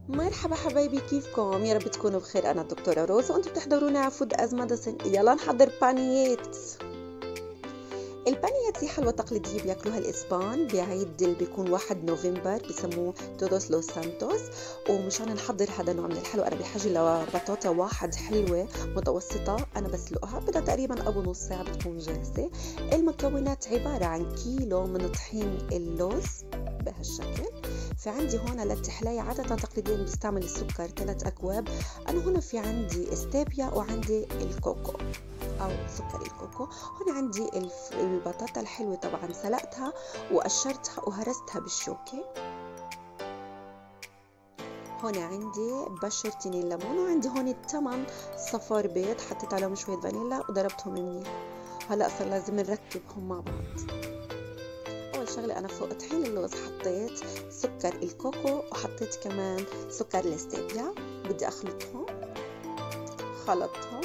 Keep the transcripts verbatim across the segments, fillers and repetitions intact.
مرحبا حبايبي، كيفكم؟ يا رب تكونوا بخير. انا الدكتوره روز وانتم بتحضروني على فود از ميديسن. يلا نحضر بانيات. البانيات هي حلوى تقليديه بياكلوها الاسبان بعيد اللي بيكون واحد نوفمبر، بسموه تودوس لوس سانتوس. ومشان نحضر هذا النوع من الحلوى انا بحاجه لبطاطا واحد حلوه متوسطه، انا بسلقها بدها تقريبا ابو نص ساعه بتكون جاهزه. المكونات عباره عن كيلو من طحين اللوز بهالشكل. في عندي هون للتحلية عادة تقليديا بستعمل السكر ثلاث أكواب. أنا هنا في عندي ستيفيا وعندي الكوكو أو سكر الكوكو. هنا عندي البطاطا الحلوة، طبعا سلقتها وقشرتها وهرستها بالشوكة. هنا عندي بشر تين الليمون، وعندي هون الثمن صفار بيض حطيت عليهم شوية فانيلا وضربتهم منيح. هلأ صار لازم نركبهم مع بعض. أول شغلة أنا فوق طحين اللوز حطيت سكر الكوكو وحطيت كمان سكر الستيفيا، بدي أخلطهم. خلطهم.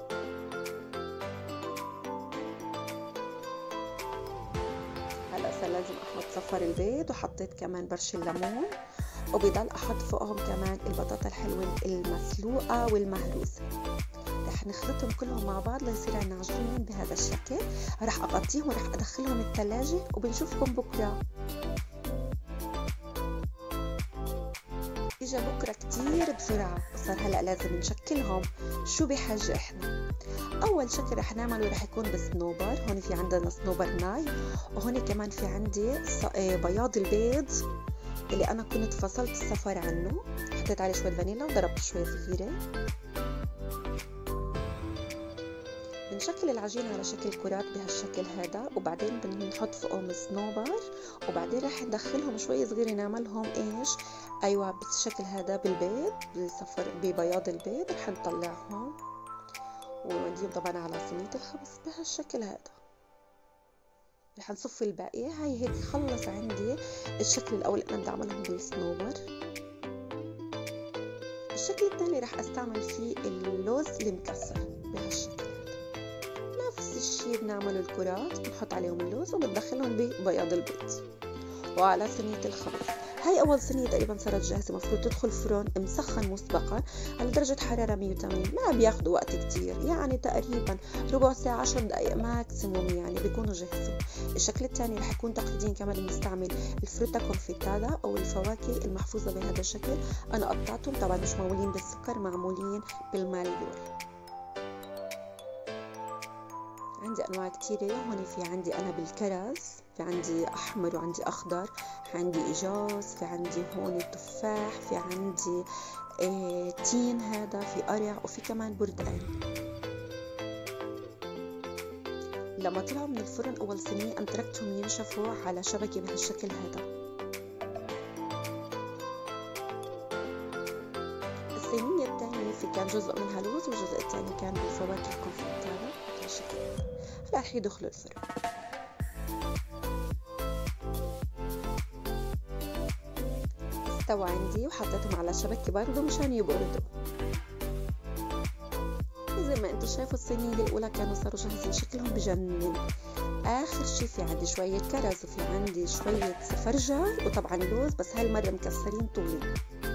هلا صار لازم أحط صفار البيض وحطيت كمان برش الليمون، وبضل أحط فوقهم كمان البطاطا الحلوة المسلوقة والمهروسة. رح نخلطهم كلهم مع بعض ليصير عنا عجين بهذا الشكل. رح اغطيهم ورح ادخلهم الثلاجة وبنشوفكم بكرة. اجا بكرة كتير بسرعة وصار هلأ لازم نشكلهم. شو بحاجة احنا؟ اول شكل رح نعمله رح يكون بصنوبر. هون في عندنا صنوبر ناي، وهون كمان في عندي بياض البيض اللي انا كنت فصلت الصفر عنه، حطيت عليه شوية فانيلا وضربت شوية صغيرة. بنشكل العجينة على شكل كرات بهالشكل هذا، وبعدين بنحط فوقهم صنوبر، وبعدين رح ندخلهم شوي صغيرة نعملهم ايش؟ ايوه بالشكل هذا بالبيض، بصفر ببياض البيض. رح نطلعهم ونوديهم طبعا على صينية الخبز بهالشكل هذا. رح نصفي الباقية. هاي هيك خلص عندي الشكل الاول انا بدي اعملهم بالصنوبر. الشكل الثاني رح استعمل فيه اللوز المكسر بهالشكل. نفس الشي بنعمل الكرات، بنحط عليهم اللوز وبندخلهم ببياض البيض وعلى صينية الخبز. هاي أول صينية تقريبا صارت جاهزة، مفروض تدخل فرن مسخن مسبقا على درجة حرارة مية وثمانين. ما بياخدوا وقت كتير، يعني تقريبا ربع ساعة عشر دقائق ماكسيموم يعني بيكونوا جاهزين. الشكل الثاني رح يكون تقليديا كمان بنستعمل الفروتا كونفيتادا أو الفواكه المحفوظة بهذا الشكل. أنا قطعتهم طبعا مش معمولين بالسكر، معمولين بالماليول. عندي انواع كتيرة. هون في عندي انا بالكرز، في عندي احمر وعندي اخضر، عندي اجاز، في عندي هون التفاح، في عندي اه تين هذا، في قرع، وفي كمان بردقان. لما طلعوا من الفرن اول صينية انا تركتهم ينشفوا على شبكة بهالشكل هذا. الصينية الثانية في كان جزء منها لوز والجزء الثاني كان بالفواكه الكونفيتادا بهالشكل هذا. هلا رح يدخلوا الفرن. استوى عندي وحطيتهم على شبكة برضو مشان يبردوا. زي ما انتم شايفوا الصينية الأولى كانوا صاروا جاهزين، شكلهم بجنن. آخر شي في عندي شوية كرز وفي عندي شوية سفرجل وطبعا لوز، بس هالمرة مكسرين طولين.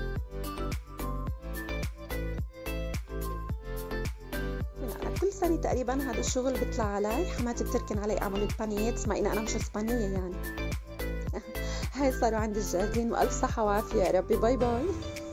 كل سنة تقريبا هذا الشغل بيطلع علي. حماتي بتركن علي اعمل البانيات، مع اني انا مش اسبانية يعني. هاي صاروا عندي جاهزين، والف صحة وعافية يا ربي. باي باي.